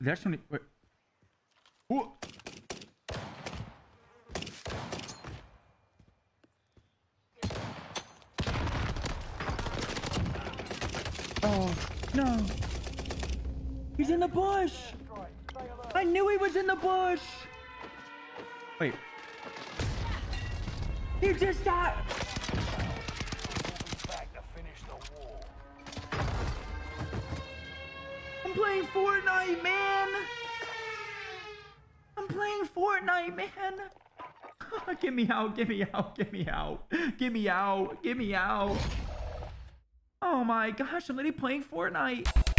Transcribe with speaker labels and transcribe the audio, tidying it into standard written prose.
Speaker 1: There's somebody. Wait. Ooh. Oh, no. He's in the bush. I knew he was in the bush. Wait. He just died. I'm playing Fortnite, man. I'm playing Fortnite, man. Get me out, get me out, get me out. Get me out, get me out. Oh my gosh, I'm literally playing Fortnite.